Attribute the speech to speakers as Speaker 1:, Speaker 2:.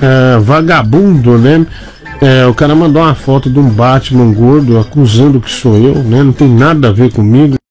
Speaker 1: vagabundo, né? O cara mandou uma foto de um Batman gordo acusando que sou eu, né? Não tem nada a ver comigo.